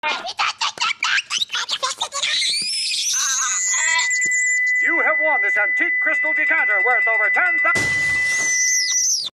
You have won this antique crystal decanter worth over 10,000.